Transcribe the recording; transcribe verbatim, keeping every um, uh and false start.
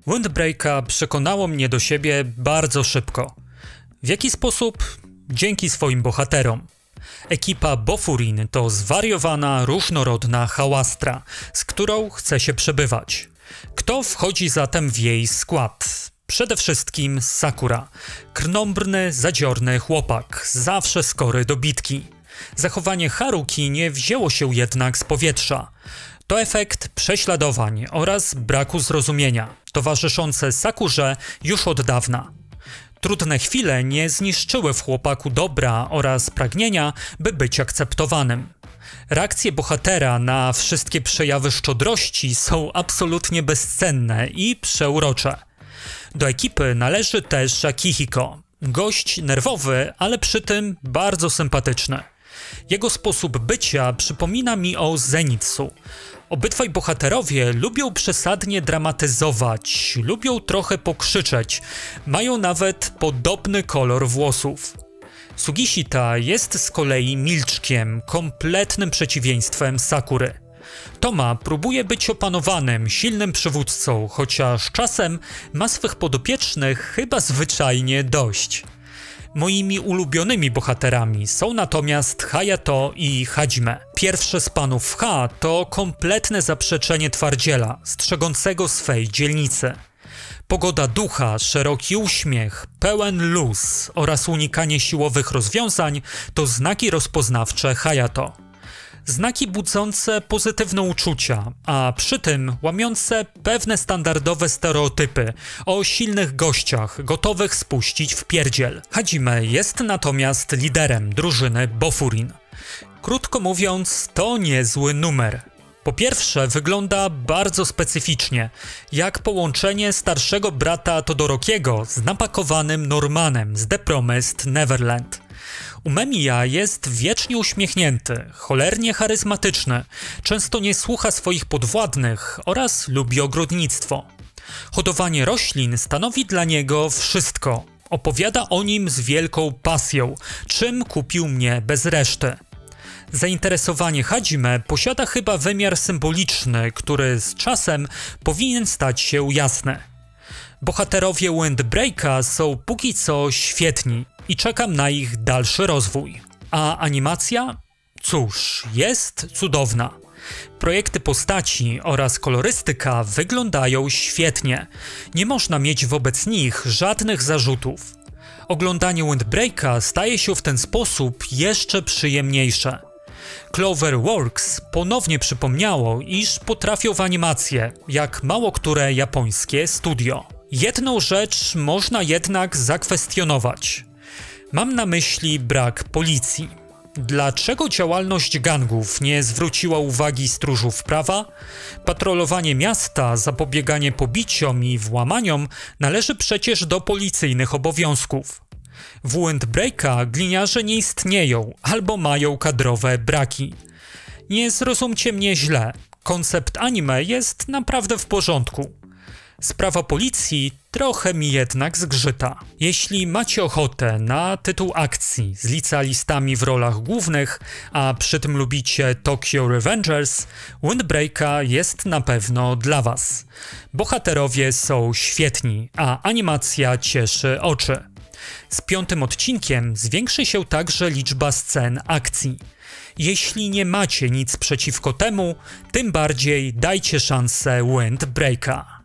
Windbreaka przekonało mnie do siebie bardzo szybko. W jaki sposób? Dzięki swoim bohaterom. Ekipa Bofurin to zwariowana, różnorodna hałastra, z którą chce się przebywać. Kto wchodzi zatem w jej skład? Przede wszystkim Sakura. Krnąbrny, zadziorny chłopak, zawsze skory do bitki. Zachowanie Haruki nie wzięło się jednak z powietrza. To efekt prześladowań oraz braku zrozumienia, towarzyszące Sakurze już od dawna. Trudne chwile nie zniszczyły w chłopaku dobra oraz pragnienia, by być akceptowanym. Reakcje bohatera na wszystkie przejawy szczodrości są absolutnie bezcenne i przeurocze. Do ekipy należy też Akihiko. Gość nerwowy, ale przy tym bardzo sympatyczny. Jego sposób bycia przypomina mi o Zenitsu. Obydwaj bohaterowie lubią przesadnie dramatyzować, lubią trochę pokrzyczeć, mają nawet podobny kolor włosów. Sugishita jest z kolei milczkiem, kompletnym przeciwieństwem Sakury. Toma próbuje być opanowanym, silnym przywódcą, chociaż czasem ma swych podopiecznych chyba zwyczajnie dość. Moimi ulubionymi bohaterami są natomiast Hayato i Hajime. Pierwszy z panów H to kompletne zaprzeczenie twardziela, strzegącego swej dzielnicy. Pogoda ducha, szeroki uśmiech, pełen luz oraz unikanie siłowych rozwiązań to znaki rozpoznawcze Hayato. Znaki budzące pozytywne uczucia, a przy tym łamiące pewne standardowe stereotypy o silnych gościach gotowych spuścić w pierdziel. Hajime jest natomiast liderem drużyny Bofurin. Krótko mówiąc, to niezły numer. Po pierwsze, wygląda bardzo specyficznie, jak połączenie starszego brata Todorokiego z napakowanym Normanem z The Promised Neverland. Umemiya jest wiecznie uśmiechnięty, cholernie charyzmatyczny, często nie słucha swoich podwładnych oraz lubi ogrodnictwo. Hodowanie roślin stanowi dla niego wszystko. Opowiada o nim z wielką pasją, czym kupił mnie bez reszty. Zainteresowanie Hajime posiada chyba wymiar symboliczny, który z czasem powinien stać się jasny. Bohaterowie Windbreaka są póki co świetni i czekam na ich dalszy rozwój. A animacja? Cóż, jest cudowna. Projekty postaci oraz kolorystyka wyglądają świetnie. Nie można mieć wobec nich żadnych zarzutów. Oglądanie Windbreaka staje się w ten sposób jeszcze przyjemniejsze. Cloverworks ponownie przypomniało, iż potrafią w animację, jak mało które japońskie studio. Jedną rzecz można jednak zakwestionować. Mam na myśli brak policji. Dlaczego działalność gangów nie zwróciła uwagi stróżów prawa? Patrolowanie miasta, zapobieganie pobiciom i włamaniom należy przecież do policyjnych obowiązków. W Windbreaka gliniarze nie istnieją albo mają kadrowe braki. Nie zrozumcie mnie źle, koncept anime jest naprawdę w porządku. Sprawa policji trochę mi jednak zgrzyta. Jeśli macie ochotę na tytuł akcji z licealistami w rolach głównych, a przy tym lubicie Tokyo Revengers, Windbreaka jest na pewno dla was. Bohaterowie są świetni, a animacja cieszy oczy. Z piątym odcinkiem zwiększy się także liczba scen akcji. Jeśli nie macie nic przeciwko temu, tym bardziej dajcie szansę Windbreaka.